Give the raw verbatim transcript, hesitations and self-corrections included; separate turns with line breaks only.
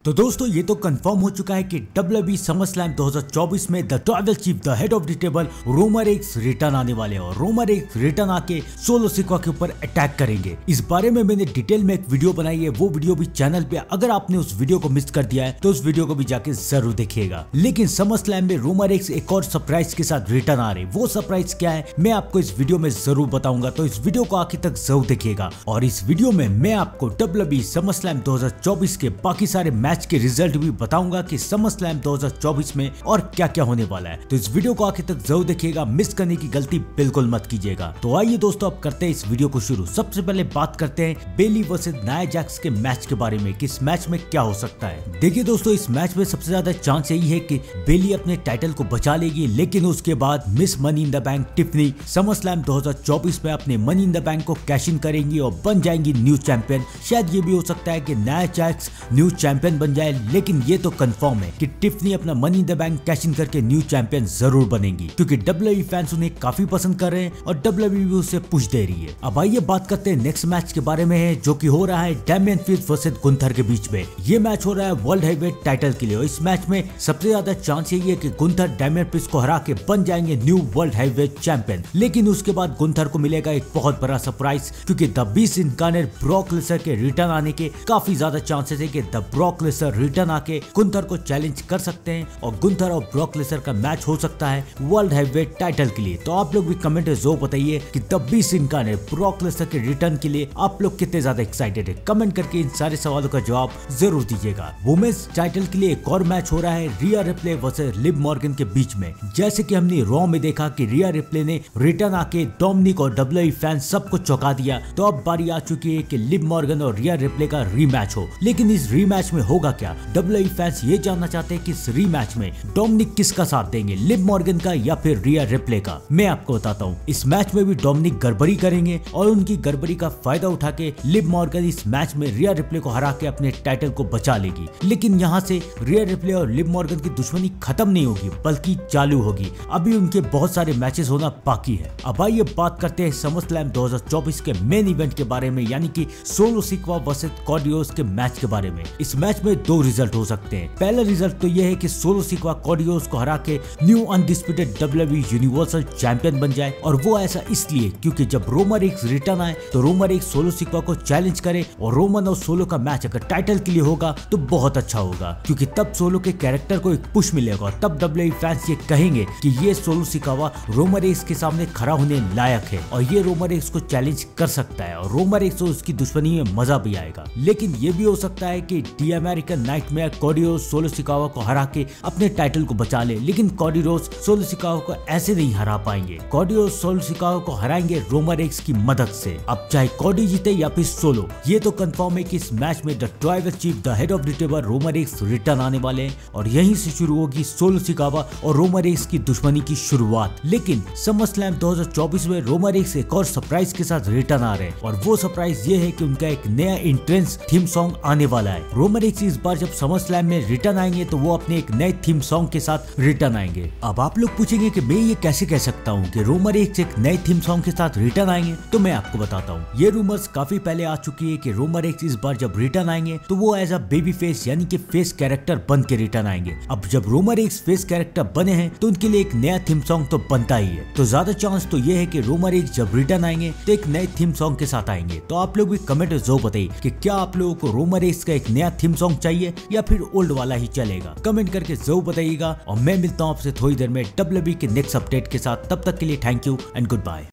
तो दोस्तों ये तो कंफर्म हो चुका है कि डब्ल्यूडब्ल्यूई समरस्लैम दो हज़ार चौबीस में the tribal chief the head of the table Roman Reigns return आने वाले हैं और रोमन रेंस रिटर्न आके सोलो सिक्वा के ऊपर अटैक करेंगे। इस बारे में मैंने डिटेल में एक वीडियो बनाई है, वो वीडियो भी चैनल पे, अगर आपने उस वीडियो को मिस कर दिया है तो उस वीडियो को भी जाके जरूर देखिएगा। लेकिन समरस्लैम में रोमन रेंस एक और सरप्राइज के साथ रिटर्न आ रहे, वो सरप्राइज क्या है मैं आपको इस वीडियो में जरूर बताऊंगा, तो इस वीडियो को आखिर तक जरूर देखिएगा। और इस वीडियो में मैं आपको डब्ल्यूडब्ल्यूई समरस्लैम दो हज़ार चौबीस के बाकी सारे मैच के रिजल्ट भी बताऊंगा कि समरस्लैम दो हज़ार चौबीस में और क्या क्या होने वाला है। तो इस वीडियो को आखिर तक जरूर देखिएगा, मिस करने की गलती बिल्कुल मत कीजिएगा। तो आइए दोस्तों अब करते हैं इस वीडियो को शुरू। सबसे पहले बात करते हैं बेली वर्सेस नाया जैक्स के मैच के बारे में कि इस मैच में क्या हो सकता है। देखिए दोस्तों, इस मैच में सबसे ज्यादा चांस यही है कि बेली अपने टाइटल को बचा लेगी, लेकिन उसके बाद Miss Money in the Bank Tiffany SummerSlam दो हज़ार चौबीस में अपने मनी इन द बैंक को कैश इन करेंगी और बन जाएंगी न्यू चैंपियन। शायद ये भी हो सकता है कि नाया जैक्स न्यू चैंपियन बन जाए, लेकिन ये तो कंफर्म है कि टिफनी अपना Money in the Bank cash in करके न्यू चैंपियन जरूर बनेगी, क्योंकि डब्ल्यूडब्ल्यूई फैंस उन्हें काफी पसंद कर रहे हैं और डब्ल्यूडब्ल्यूई भी उसे पुश दे रही है। अब आइए बात करते हैं नेक्स्ट मैच के बारे में, है जो कि हो रहा है डैमियन प्रीस्ट वर्सेस गुंथर के बीच में। ये मैच हो रहा है वर्ल्ड हेवीवेट टाइटल के लिए और इस मैच में सबसे ज्यादा चांस यही है कि गुंथर डैमियन प्रीस्ट को हरा के बन जाएंगे न्यू वर्ल्ड हेवीवेट चैंपियन। लेकिन उसके बाद गुंथर को मिलेगा एक बहुत बड़ा सरप्राइज, क्योंकि the Beast Incarnate Brock Lesnar के रिटर्न आने के काफी ज्यादा चांसेस है कि द ब्रॉक लेसनर रिटर्न आके गुंथर को चैलेंज कर सकते हैं और गुंथर और ब्रॉक लेसनर का मैच हो सकता है वर्ल्ड हेवीवेट टाइटल के लिए। तो आप लोग भी कमेंट में जरूर बताइए कि the Beast Incarnate Brock Lesnar के रिटर्न के लिए आप लोग कितने ज्यादा एक्साइटेड है। कमेंट करके इन सारे सवालों का जवाब जरूर दीजिएगा। वुमेन्स टाइटल के लिए एक और मैच हो रहा है Rhea Ripley versus Liv Morgan के बीच में। जैसे कि हमने रॉ में देखा कि रिया रिप्ले ने रिटर्न आके डोमिनिक और डब्ल्यूडब्ल्यूई फैंस सबको चौंका दिया, तो अब बारी आ चुकी है कि लिव मॉर्गन और रिया रिप्ले का रीमैच हो। लेकिन इस रीमैच में होगा क्या? डब्ल्यूडब्ल्यूई फैंस ये जानना चाहते हैं कि इस रीमैच में डोमिनिक किसका साथ देंगे, लिव मॉर्गन का या फिर रिया रिप्ले का। मैं आपको बताता हूँ, इस मैच में भी डोमिनिक गड़बड़ी करेंगे और उनकी गड़बड़ी का फायदा उठा के लिव मॉर्गन इस मैच में रिया रिप्ले को हरा के अपने टाइटल को बचा लेगी। लेकिन यहाँ से रिया रिप्ले और लिव मॉर्गन की दुश्मनी खत्म नहीं होगी, बल्कि चालू होगी। अभी उनके बहुत सारे मैचेस होना बाकी है। अब आइए बात करते हैं समरस्लैम दो हज़ार चौबीस के मेन इवेंट के बारे में, यानी कि Solo Sikoa versus Cody Rhodes के मैच के बारे में। इस मैच में दो रिजल्ट हो सकते हैं। पहला रिजल्ट तो यह है कि सोलो सिक्वा कॉडी रोड्स को हरा के new undisputed WWE universal champion बन जाए, और वो ऐसा इसलिए क्योंकि जब रोमन रेंस रिटर्न आए तो रोमन रेंस सोलो सिक्वा को चैलेंज करे और रोमन और सोलो का मैच अगर टाइटल के लिए होगा तो बहुत अच्छा होगा, क्योंकि तब सोलो के कैरेक्टर को एक पुश मिलेगा और तब डब्ल्यूडब्ल्यूई फैंस ये कहेंगे कि ये सोलो सिक्वा रोमन रेंस के सामने खड़ा होने लायक है और ये रोमन रेंस को चैलेंज कर सकता है और रोमन रेंस को उसकी दुश्मनी में मजा भी आएगा। लेकिन ये भी हो सकता है कि the American Nightmare Cody Rhodes Solo Sikoa को हरा के अपने टाइटल को बचा ले, लेकिन कॉडी रोड्स सोलो सिक्वा को ऐसे नहीं हरा पाएंगे। कॉडी रोड्स सोलो सिक्वा को हराएंगे रोमन रेंस की मदद से। अब चाहे कॉडी जीते या फिर सोलो, ये तो कंफर्म है कि इस मैच में the tribal chief the head of the table Roman Reigns return आने वाले हैं और यहीं से शुरू होगी सोलो सिक्वा और रोमन रेंस की दुश्मनी की शुरुआत। लेकिन समरस्लैम दो हज़ार चौबीस में रोमन रेंस एक और सरप्राइज के साथ रिटर्न आ रहे हैं और वो सरप्राइज ये है कि उनका एक नया एंट्रेंस थीम सॉन्ग आने वाला है। रोमन रेंस इस बार जब समरस्लैम में रिटर्न आएंगे तो वो अपने एक नए थीम सॉन्ग के साथ रिटर्न आएंगे। अब आप लोग पूछेंगे कि मैं ये कैसे कह सकता हूँ कि रोमन रेंस एक नए थीम सॉन्ग के साथ रिटर्न आएंगे, तो मैं आपको बताता हूँ। ये रूमर्स काफी पहले आ चुकी है कि रोमन रेंस इस बार जब रिटर्न आएंगे तो वो एज अ बेबी फेस यानी कि फेस कैरेक्टर बन के रिटर्न आएंगे। अब जब रोमन रेंस फेस कैरेक्टर बने हैं तो उनके लिए एक नया थीम सॉन्ग तो बनता ही है। तो ज्यादा चांस तो ये है कि रोमन रेंस जब रिटर्न आएंगे तो एक नए थीम सॉन्ग के साथ आएंगे। तो आप लोग भी कमेंट में जरूर बताइए कि क्या आप लोगों को रोमन रेंस का एक नया थीम सॉन्ग चाहिए या फिर ओल्ड वाला ही चलेगा। कमेंट करके जरूर बताइएगा और मैं मिलता हूँ आपसे थोड़ी देर में डब्ल्यूडब्ल्यूई के नेक्स्ट अपडेट के साथ। तब तक के लिए thank you and good bye.